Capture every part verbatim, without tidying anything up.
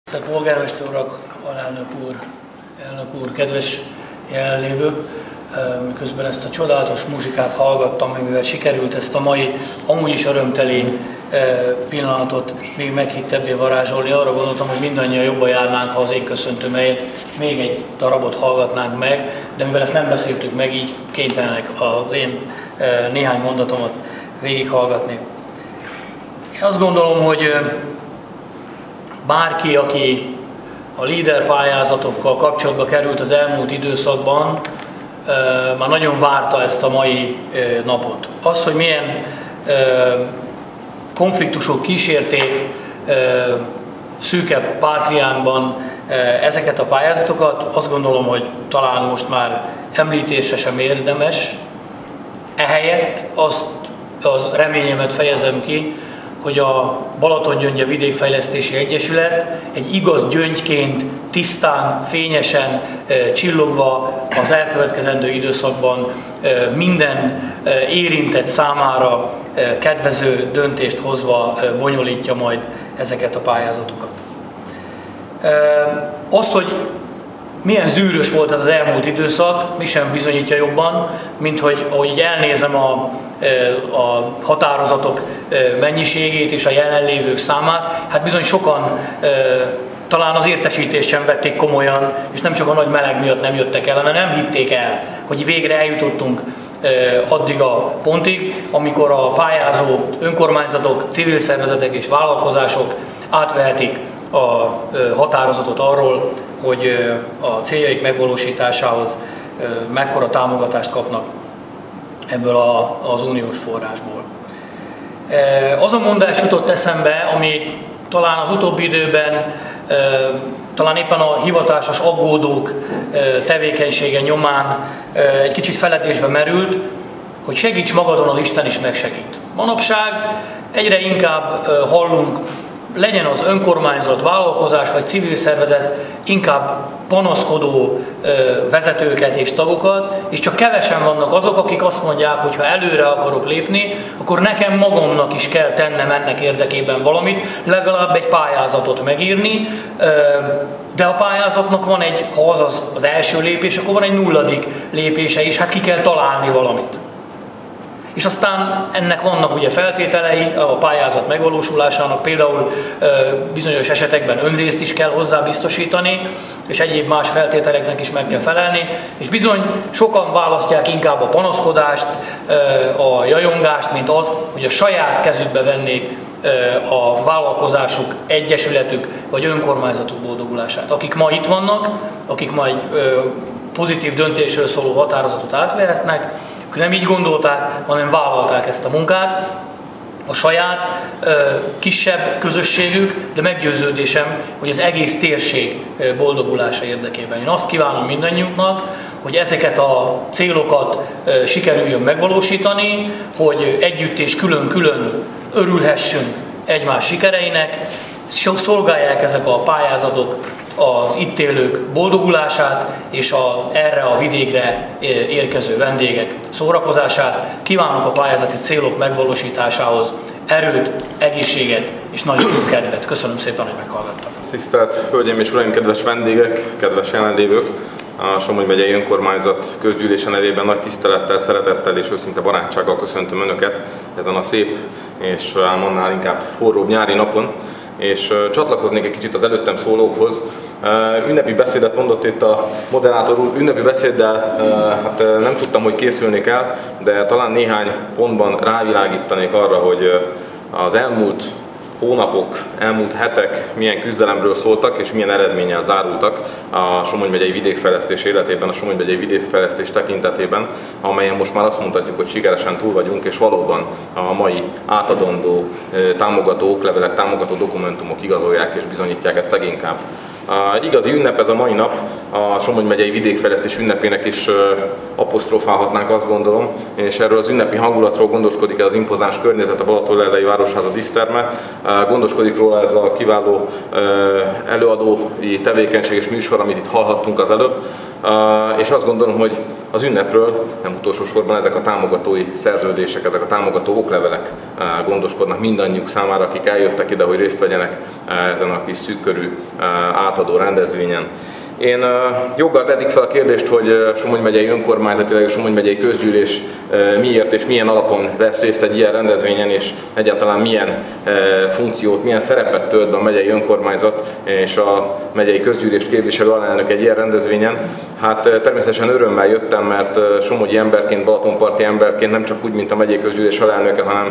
Tisztelt polgármester urak, alelnök úr, elnök úr, kedves jelenlévők! Miközben ezt a csodálatos muzsikát hallgattam, mivel sikerült ezt a mai, amúgy is örömteli pillanatot még meghittebbé varázsolni, arra gondoltam, hogy mindannyian jobban járnánk, ha az én köszöntőmelyet még egy darabot hallgatnánk meg, de mivel ezt nem beszéltük meg, így kénytelenek az én néhány mondatomat végighallgatni. Én azt gondolom, hogy bárki, aki a LEADER pályázatokkal kapcsolatba került az elmúlt időszakban, már nagyon várta ezt a mai napot. Az, hogy milyen konfliktusok kísérték szűkebb pátriánkban ezeket a pályázatokat, azt gondolom, hogy talán most már említésre sem érdemes. Ehelyett azt az reményemet fejezem ki, hogy a Balatongyöngye Vidékfejlesztési Egyesület egy igaz gyöngyként, tisztán, fényesen, csillogva az elkövetkezendő időszakban minden érintett számára kedvező döntést hozva bonyolítja majd ezeket a pályázatokat. Azt, hogy milyen zűrös volt ez az elmúlt időszak, mi sem bizonyítja jobban, mint hogy ahogy elnézem a, a határozatok mennyiségét és a jelenlévők számát, hát bizony sokan talán az értesítést sem vették komolyan, és nem csak a nagy meleg miatt nem jöttek el, hanem nem hitték el, hogy végre eljutottunk addig a pontig, amikor a pályázó önkormányzatok, civil szervezetek és vállalkozások átvehetik a határozatot arról, hogy a céljaik megvalósításához mekkora támogatást kapnak ebből az uniós forrásból. Az a mondás jutott eszembe, ami talán az utóbbi időben, talán éppen a hivatásos aggódók tevékenysége nyomán egy kicsit feledésbe merült, hogy segíts magadon, az Isten is megsegít. Manapság egyre inkább hallunk, legyen az önkormányzat, vállalkozás vagy civil szervezet, inkább panaszkodó vezetőket és tagokat, és csak kevesen vannak azok, akik azt mondják, hogy ha előre akarok lépni, akkor nekem magamnak is kell tennem ennek érdekében valamit, legalább egy pályázatot megírni, de a pályázatnak van egy, ha az az, az első lépés, akkor van egy nulladik lépése is, hát ki kell találni valamit. És aztán ennek vannak ugye feltételei a pályázat megvalósulásának, például bizonyos esetekben önrészt is kell hozzá biztosítani, és egyéb más feltételeknek is meg kell felelni, és bizony sokan választják inkább a panaszkodást, a jajongást, mint azt, hogy a saját kezükbe vennék a vállalkozásuk, egyesületük vagy önkormányzatuk boldogulását. Akik ma itt vannak, akik ma egy pozitív döntésről szóló határozatot átvehetnek, nem így gondolták, hanem vállalták ezt a munkát, a saját ö, kisebb közösségük, de meggyőződésem, hogy az egész térség boldogulása érdekében. Én azt kívánom mindannyiunknak, hogy ezeket a célokat ö, sikerüljön megvalósítani, hogy együtt és külön-külön örülhessünk egymás sikereinek, szolgálják ezek a pályázatok az itt élők boldogulását és a, erre a vidékre érkező vendégek szórakozását. Kívánok a pályázati célok megvalósításához erőt, egészséget és nagyon jó kedvet. Köszönöm szépen, hogy meghallgattak. Tisztelt Hölgyeim és Uraim, kedves vendégek, kedves jelenlévők! A Somogy megyei önkormányzat közgyűlése nevében nagy tisztelettel, szeretettel és őszinte barátsággal köszöntöm Önöket ezen a szép és annál inkább forróbb nyári napon. És csatlakoznék egy kicsit az előttem szólókhoz. Ünnepi beszédet mondott itt a moderátor úr, ünnepi beszéddel hát nem tudtam, hogy készülni kell, de talán néhány pontban rávilágítanék arra, hogy az elmúlt hónapok, elmúlt hetek milyen küzdelemről szóltak és milyen eredménnyel zárultak a Somogy megyei vidékfejlesztés életében, a Somogy megyei vidékfejlesztés tekintetében, amelyen most már azt mondhatjuk, hogy sikeresen túl vagyunk, és valóban a mai átadandó támogató oklevelek, támogató dokumentumok igazolják és bizonyítják ezt leginkább. A igazi ünnep ez a mai nap, a Somogy megyei vidékfejlesztés ünnepének is apostrofálhatnánk, azt gondolom, és erről az ünnepi hangulatról gondoskodik ez az impozáns környezet, a Balatonlellei Városháza díszterme, gondoskodik róla ez a kiváló előadói tevékenység és műsor, amit itt hallhattunk az előbb, és azt gondolom, hogy az ünnepről nem utolsó sorban ezek a támogatói szerződések, ezek a támogató oklevelek gondoskodnak mindannyiuk számára, akik eljöttek ide, hogy részt vegyenek ezen a kis szűkkörű átadó rendezvényen. Én joggal tedik fel a kérdést, hogy Somogy megyei önkormányzat, illetve Somogy megyei közgyűlés miért és milyen alapon vesz részt egy ilyen rendezvényen, és egyáltalán milyen funkciót, milyen szerepet tölt be a megyei önkormányzat és a megyei közgyűlést képviselő alelnök egy ilyen rendezvényen. Hát természetesen örömmel jöttem, mert somogyi emberként, balatonparti emberként nem csak úgy, mint a megyei közgyűlés alelnöke, hanem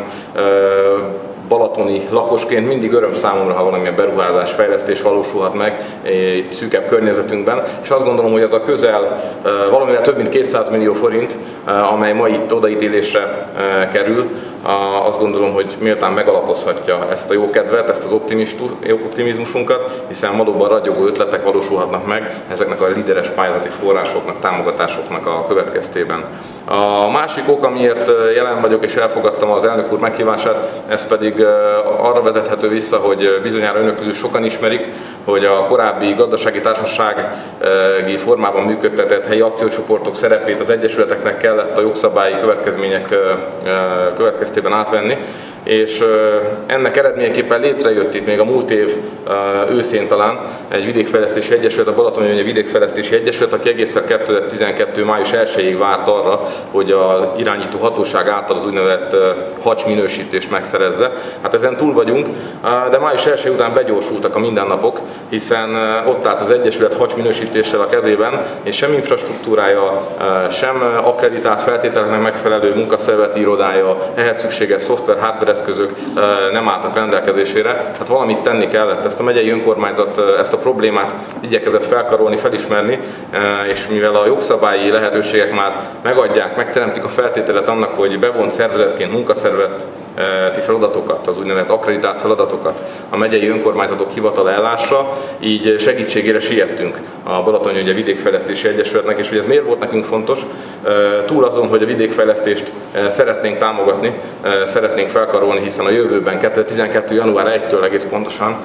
balatoni lakosként mindig öröm számomra, ha valamilyen beruházás, fejlesztés valósulhat meg itt szűkebb környezetünkben, és azt gondolom, hogy az a közel valamivel több mint kétszáz millió forint, amely ma itt odaítélésre kerül, azt gondolom, hogy méltán megalapozhatja ezt a jó kedvet, ezt az optimizmusunkat, hiszen valóban ragyogó ötletek valósulhatnak meg ezeknek a líderes pályázati forrásoknak, támogatásoknak a következtében. A másik ok, amiért jelen vagyok és elfogadtam az elnök úr meghívását, ez pedig arra vezethető vissza, hogy bizonyára önök közül sokan ismerik, hogy a korábbi gazdasági társasági formában működtetett helyi akciócsoportok szerepét az egyesületeknek kellett a jogszabályi következmények következtében átvenni, és ennek eredményeképpen létrejött itt még a múlt év őszén talán egy vidékfejlesztési egyesület, a Balatongyöngyös Vidékfejlesztési Egyesület, aki egészen kétezer-tizenkettő május elsejéig várt arra, hogy az irányító hatóság által az úgynevezett hacs minősítést megszerezze. Hát ezen túl vagyunk, de május elsejé után begyorsultak a mindennapok, hiszen ott állt az egyesület hacs minősítéssel a kezében, és sem infrastruktúrája, sem akkreditált feltételeknek megfelelő munkaszervezeti irodája, ehhez szükséges szoftver, hardware eszközök nem álltak rendelkezésére. Hát valamit tenni kellett. Ezt a megyei önkormányzat ezt a problémát igyekezett felkarolni, felismerni, és mivel a jogszabályi lehetőségek már megadják, megteremtik a feltételet annak, hogy bevont szervezetként munkaszervezeti feladatokat, az úgynevezett akkreditált feladatokat a megyei önkormányzatok hivatala ellássa, így segítségére siettünk a Balatongyöngyös Vidékfejlesztési Egyesületnek, és hogy ez miért volt nekünk fontos, túl azon, hogy a vidékfejlesztést szeretnénk támogatni, szeretnénk felkarolni, hiszen a jövőben kétezer-tizenkettő január elsejétől egész pontosan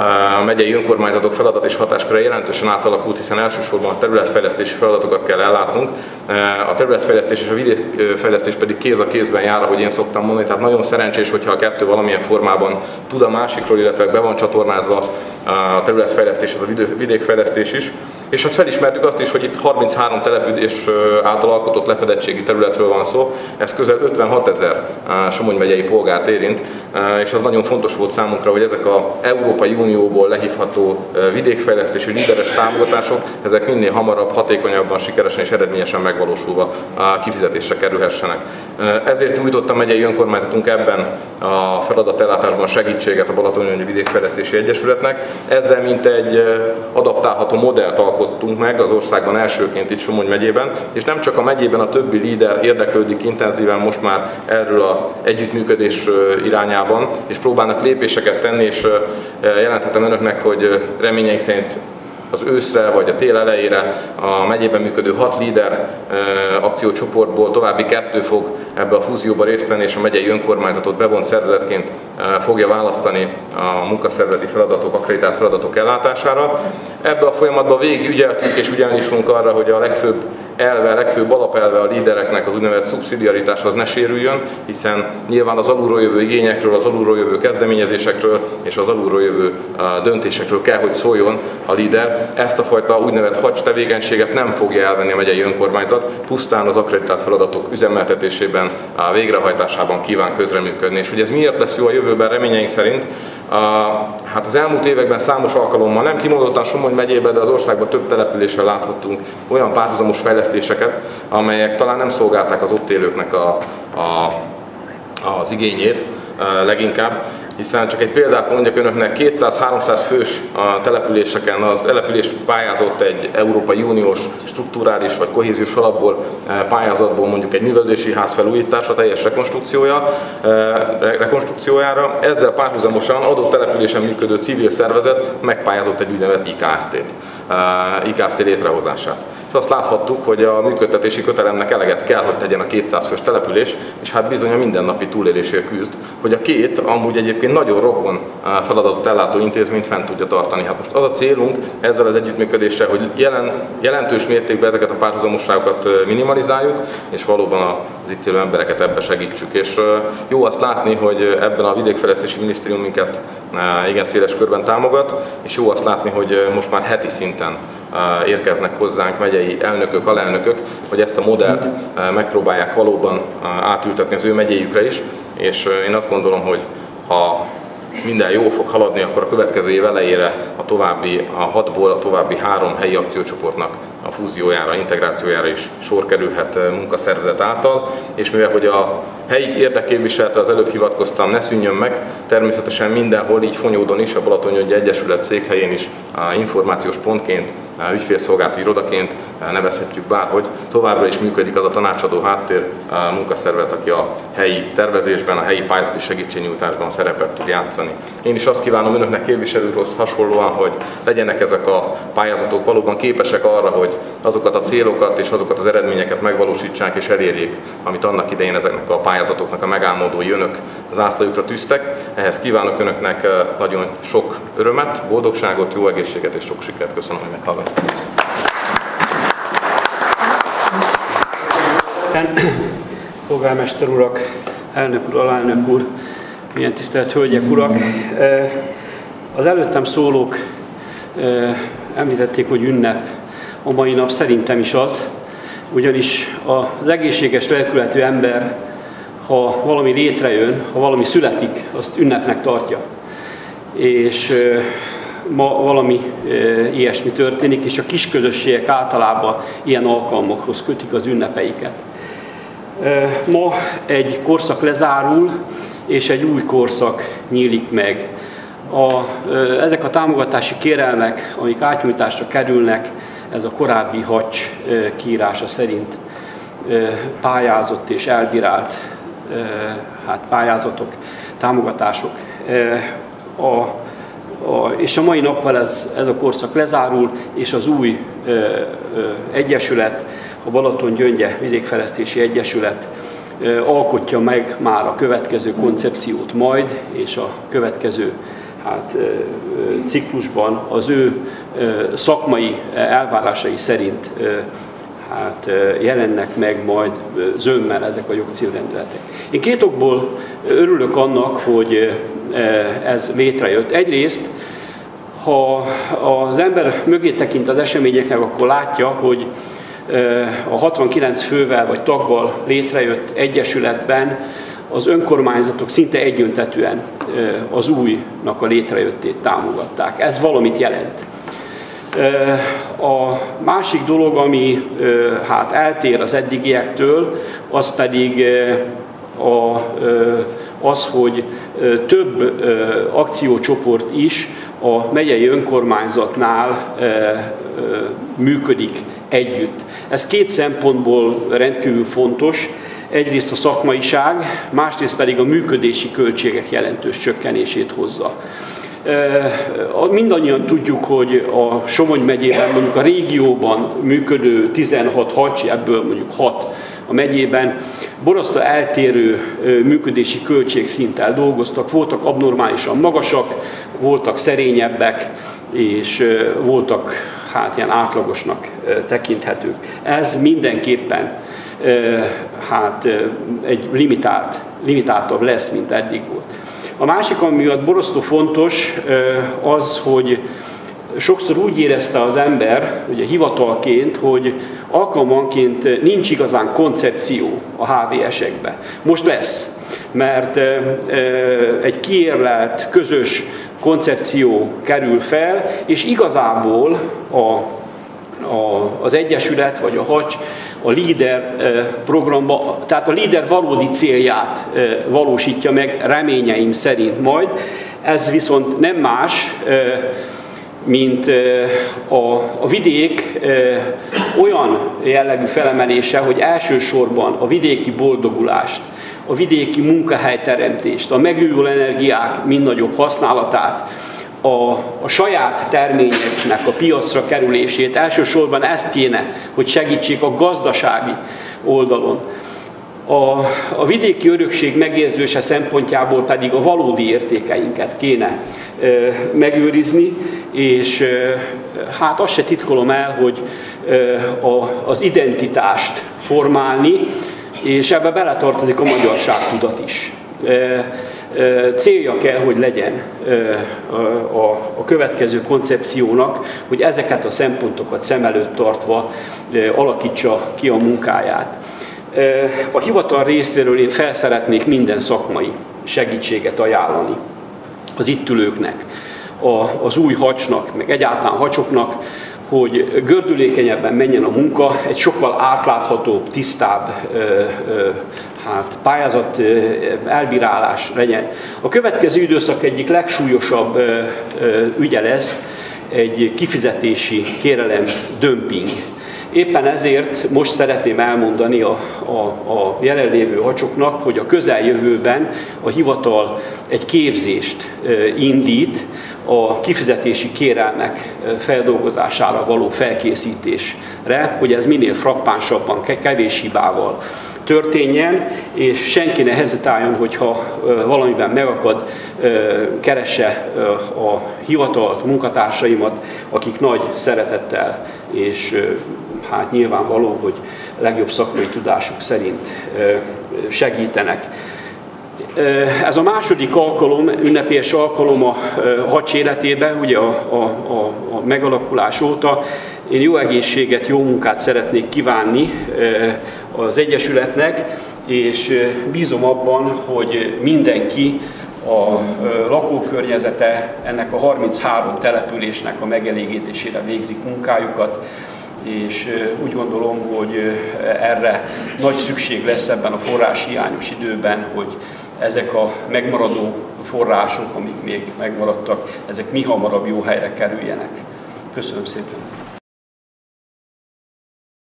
a megyei önkormányzatok feladat és hatásköre jelentősen átalakult, hiszen elsősorban a területfejlesztési feladatokat kell ellátnunk. A területfejlesztés és a vidékfejlesztés pedig kéz a kézben jár, ahogy én szoktam mondani, tehát nagyon szerencsés, hogyha a kettő valamilyen formában tud a másikról, illetve be van csatornázva a területfejlesztés, az a vidékfejlesztés is. És hát felismertük azt is, hogy itt harminchárom település által alkotott lefedettségi területről van szó, ez közel ötvenhat ezer Somogy megyei polgárt érint, és az nagyon fontos volt számunkra, hogy ezek az Európai Unióból lehívható vidékfejlesztési líderes támogatások, ezek minél hamarabb, hatékonyabban, sikeresen és eredményesen megvalósulva kifizetésre kerülhessenek. Ezért nyújtott a megyei önkormányzatunk ebben a feladatellátásban segítséget a Balatongyöngyös Vidékfejlesztési Egyesületnek. Ezzel mint egy adaptálható modellt alkottunk meg az országban elsőként itt Somogy megyében, és nem csak a megyében a többi líder érdeklődik intenzíven most már erről az együttműködés irányában, és próbálnak lépéseket tenni, és jelenthetem önöknek, hogy reményeink szerint az őszre vagy a tél elejére a megyében működő hat líder akciócsoportból további kettő fog ebbe a fúzióba részt venni, és a megyei önkormányzatot bevont szervezetként fogja választani a munkaszervezeti feladatok, akkreditált feladatok ellátására. Ebbe a folyamatban végig ügyeltünk és ügyelni is fogunk arra, hogy a legfőbb elve, legfőbb alapelve a lídereknek, az úgynevezett szubszidiaritás az ne sérüljön, hiszen nyilván az alulról jövő igényekről, az alulról jövő kezdeményezésekről és az alulról jövő döntésekről kell, hogy szóljon a líder. Ezt a fajta úgynevezett hacs tevékenységet nem fogja elvenni a megyei önkormányzat, pusztán az akkreditált feladatok üzemeltetésében, a végrehajtásában kíván közreműködni. És hogy ez miért lesz jó a jövőben reményeink szerint? Hát az elmúlt években számos alkalommal, nem kimondottan Somogy megyében, de az országban több településen láthattunk olyan párhuzamos fejlesztéseket, amelyek talán nem szolgálták az ott élőknek a, a, az igényét leginkább. hiszen csak egy példát mondjak önöknek, kétszáz-háromszáz fős a településeken az település pályázott egy Európai Uniós strukturális vagy kohéziós alapból pályázatból mondjuk egy művelődési ház felújítása, teljes rekonstrukciója, rekonstrukciójára. Ezzel párhuzamosan adott településen működő civil szervezet megpályázott egy úgynevezett I K S T-t, I K S T létrehozását. És azt láthattuk, hogy a működtetési kötelemnek eleget kell, hogy tegyen a kétszáz fős település, és hát bizony a mindennapi túlélésért küzd, hogy a két amúgy egyébként nagyon rokon feladatot ellátó intézményt fent tudja tartani. Hát most az a célunk ezzel az együttműködéssel, hogy jelen, jelentős mértékben ezeket a párhuzamosságokat minimalizáljuk, és valóban az itt élő embereket ebbe segítsük. És jó azt látni, hogy ebben a Vidékfejlesztési Minisztérium minket igen széles körben támogat, és jó azt látni, hogy most már heti szinten érkeznek hozzánk megyei elnökök, alelnökök, hogy ezt a modellt megpróbálják valóban átültetni az ő megyéjükre is, és én azt gondolom, hogy ha minden jól fog haladni, akkor a következő év elejére a további a hatból a további három helyi akciócsoportnak a fúziójára, integrációjára is sor kerülhet munkaszervezet által, és mivel hogy a helyi érdekképviseletre az előbb hivatkoztam, ne szűnjön meg, természetesen mindenhol, így Fonyódon is, a Balatongyörgyi Egyesület székhelyén is információs pontként, ügyfélszolgálati irodaként nevezhetjük bárhogy, továbbra is működik az a tanácsadó háttér munkaszervezet, aki a helyi tervezésben, a helyi pályázati segítségnyújtásban szerepet tud játszani. Én is azt kívánom önöknek képviselőhoz hasonlóan, hogy legyenek ezek a pályázatok valóban képesek arra, hogy azokat a célokat és azokat az eredményeket megvalósítsák és elérjék, amit annak idején ezeknek a pályázatoknak a megálmodói önök az ászlajukra tűztek. Ehhez kívánok önöknek nagyon sok örömet, boldogságot, jó egészséget és sok sikert. Köszönöm, hogy meghallgattak. Polgármester urak, elnök úr, alelnök úr, milyen tisztelt hölgyek, urak! Az előttem szólók említették, hogy ünnep. A mai nap szerintem is az, ugyanis az egészséges lelkületű ember, ha valami létrejön, ha valami születik, azt ünnepnek tartja. És ma valami ilyesmi történik, és a kisközösségek általában ilyen alkalmakhoz kötik az ünnepeiket. Ma egy korszak lezárul, és egy új korszak nyílik meg. A, ezek a támogatási kérelmek, amik átnyújtásra kerülnek, ez a korábbi hacs kiírása szerint pályázott és elbírált hát pályázatok, támogatások. A, a, és a mai nappal ez, ez a korszak lezárul, és az új ö, ö, egyesület, a Balatongyöngye Vidékfejlesztési Egyesület ö, alkotja meg már a következő koncepciót majd, és a következő hát, ö, ö, ciklusban az ő ö, szakmai elvárásai szerint ö, hát, jelennek meg majd zömmel ezek a jogcímrendeletek. Én két okból örülök annak, hogy ez létrejött. Egyrészt, ha az ember mögé tekint az eseményeknek, akkor látja, hogy a hatvankilenc fővel vagy taggal létrejött egyesületben az önkormányzatok szinte egyöntetűen az újnak a létrejöttét támogatták. Ez valamit jelent. A másik dolog, ami hát eltér az eddigiektől, az pedig a, az, hogy több akciócsoport is a megyei önkormányzatnál működik együtt. Ez két szempontból rendkívül fontos. Egyrészt a szakmaiság, másrészt pedig a működési költségek jelentős csökkenését hozza. Mindannyian tudjuk, hogy a Somogy megyében, mondjuk a régióban működő tizenhat hacs, ebből mondjuk hat a megyében, borzasztó eltérő működési költségszinttel dolgoztak, voltak abnormálisan magasak, voltak szerényebbek, és voltak hát ilyen átlagosnak tekinthetők. Ez mindenképpen hát egy limitált, limitáltabb lesz, mint eddig volt. A másik, ami miatt borzasztó fontos, az, hogy sokszor úgy érezte az ember, ugye hivatalként, hogy alkalmanként nincs igazán koncepció a há vé es-ekben. Most lesz, mert egy kiérlelt, közös koncepció kerül fel, és igazából a, a az Egyesület vagy a Hacs a LEADER programba, tehát a LEADER valódi célját valósítja meg reményeim szerint majd. Ez viszont nem más, mint a, a vidék olyan jellegű felemelése, hogy elsősorban a vidéki boldogulást, a vidéki munkahelyteremtést, a megújuló energiák mind nagyobb használatát, a, a saját terményeknek a piacra kerülését, elsősorban ezt kéne, hogy segítsék a gazdasági oldalon. A, a vidéki örökség megérzése szempontjából pedig a valódi értékeinket kéne e, megőrizni, és e, hát azt se titkolom el, hogy e, a, az identitást formálni, és ebbe beletartozik a magyarságtudat is. E, e, célja kell, hogy legyen e, a, a következő koncepciónak, hogy ezeket a szempontokat szem előtt tartva e, alakítsa ki a munkáját. A hivatal részéről én felszeretnék minden szakmai segítséget ajánlani az itt ülőknek, az új Hacsnak, meg egyáltalán Hacsoknak, hogy gördülékenyebben menjen a munka, egy sokkal átláthatóbb, tisztább hát, pályázat elbírálás legyen. A következő időszak egyik legsúlyosabb ügye lesz egy kifizetési kérelem dömping. Éppen ezért most szeretném elmondani a, a, a jelenlévő hacsoknak, hogy a közeljövőben a hivatal egy képzést indít a kifizetési kérelmek feldolgozására való felkészítésre, hogy ez minél frappánsabban, kevés hibával történjen, és senki ne hezitáljon, hogyha valamiben megakad, keresse a hivatalt, munkatársaimat, akik nagy szeretettel és hát nyilvánvaló, hogy legjobb szakmai tudásuk szerint segítenek. Ez a második alkalom, ünnepélyes alkalom a Hacs életében, ugye a, a, a, a megalakulás óta. Én jó egészséget, jó munkát szeretnék kívánni az Egyesületnek, és bízom abban, hogy mindenki, a lakókörnyezete ennek a harminchárom településnek a megelégítésére végzik munkájukat, és úgy gondolom, hogy erre nagy szükség lesz ebben a forráshiányos időben, hogy ezek a megmaradó források, amik még megmaradtak, ezek mi hamarabb jó helyre kerüljenek. Köszönöm szépen!